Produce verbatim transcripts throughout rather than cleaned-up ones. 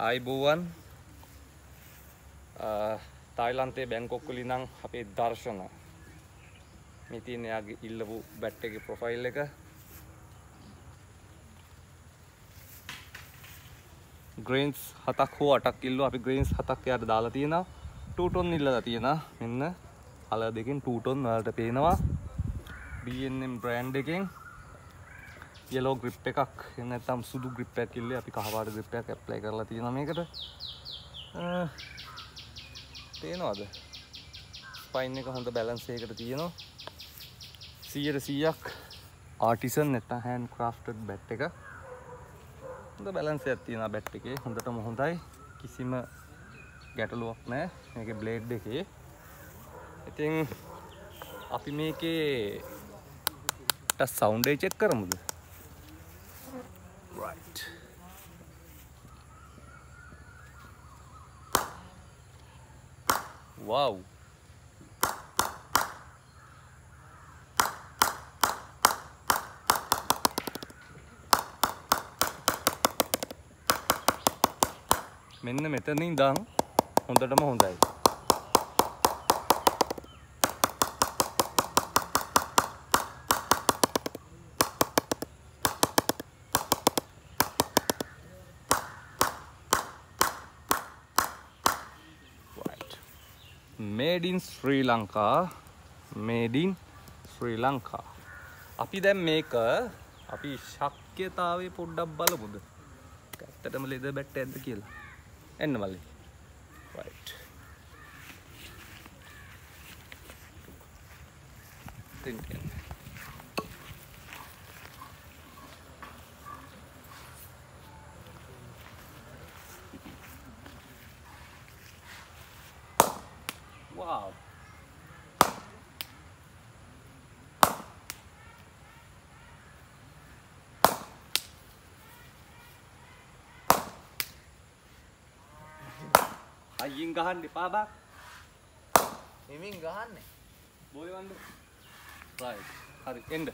ආයිබෝවන් තායිලන්තයේ Bangkok වල ඉඳන් අපේ දර්ශන මේ තියෙන යාගේ ඉල්ලපු බැට් එකේ ප්‍රොෆයිල් එක ග්‍රේන්ස් හතක් හෝ අටක් ඉල්ලුවා අපි ග්‍රේන්ස් හතක් යාට දාලා තියෙනවා two ton ඉල්ලලා තියෙනවා මෙන්න කලර් දෙකෙන් two ton වලට පේනවා B N M brand එකෙන් yellow grip එකක් එහෙම නැත්නම් සුදු grip එකක් ඉල්ලේ අපි කහපාට grip එකක් apply කරලා තියෙනවා මේකට තේනවද ස්පයින් එක හොඳ බැලන්ස් එකකට තියෙනවා one hundred percent artisan නැත්නම් hand crafted bat එක හොඳ බැලන්ස් එකක් තියෙනවා bat එකේ හොඳටම හොඳයි කිසිම ගැටලුවක් නැහැ මේකේ blade එකේ ඉතින් අපි මේකේ ට sound එක check කරමුද right wow මෙන්න මෙතනින් ඉඳන් හොඳටම හොඳයි made in Sri Lanka made in Sri Lanka අපි දැන් මේක අපි ශක්්‍යතාවය පොඩ්ඩක් බලමුද ඇත්තටම ලෙදර් බැට් එකක්ද කියලා එන්න මල්ලි right තින්තින් wow අයියෙන් ගහන්න එපා බා හිමින් ගහන්නේ බෝය වන්න right හරි එන්න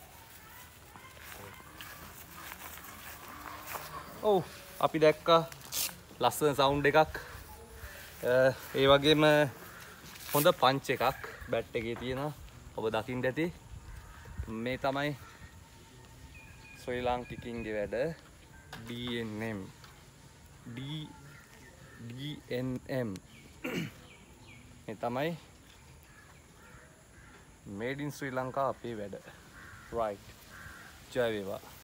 ඔව් අපි දැක්කා ලස්සන සවුන්ඩ් එකක් ඒ වගේම හොඳ පංච් එකක් බැට් එකේ තියෙනවා ඔබ දකින්න ඇති මේ තමයි ශ්‍රී ලාංකිකින්ගේ වැඩ D N M D D N M මේ තමයි made in Sri Lanka අපේ වැඩ right ජය වේවා